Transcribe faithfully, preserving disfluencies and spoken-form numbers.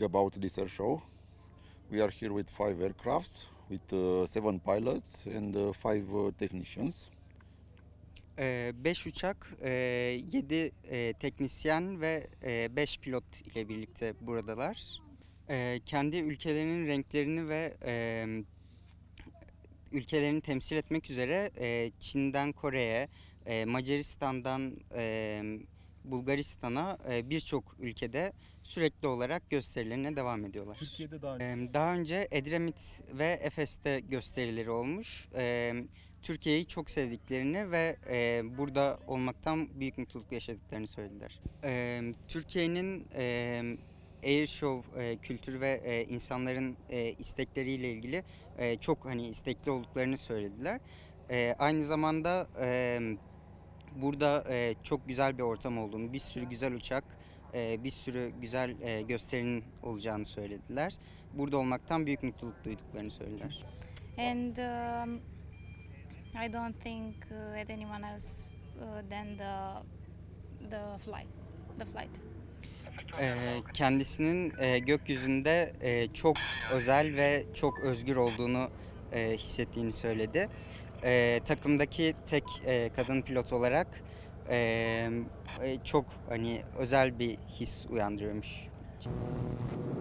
about this air show. We are here with five aircrafts, with uh, seven pilots and uh, five uh, technicians. Beş uçak, yedi teknisyen ve beş pilot ile birlikte buradalar. Eee, kendi ülkelerinin renklerini ve eee, ülkelerini temsil etmek üzere eee, Çin'den Kore'ye, eee, Macaristan'dan eee, Bulgaristan'a eee, birçok ülkede sürekli olarak gösterilerine devam ediyorlar. Türkiye'de daha önce Eee, Daha önce Edremit ve Efes'te gösterileri olmuş. Eee, Türkiye'yi çok sevdiklerini ve eee, burada olmaktan büyük mutluluk yaşadıklarını söylediler. Eee, Türkiye'nin eee Air Show e, kültürü ve e, insanların e, istekleriyle ilgili e, çok hani istekli olduklarını söylediler. E, aynı zamanda e, burada e, çok güzel bir ortam olduğunu, bir sürü güzel uçak, e, bir sürü güzel e, gösterinin olacağını söylediler. Burada olmaktan büyük mutluluk duyduklarını söylediler. And um, I don't think uh, at anyone else uh, than the the flight, the flight. E, kendisinin e, gökyüzünde e, çok özel ve çok özgür olduğunu e, hissettiğini söyledi. E, takımdaki tek e, kadın pilot olarak e, e, çok hani özel bir his uyandırıyormuş.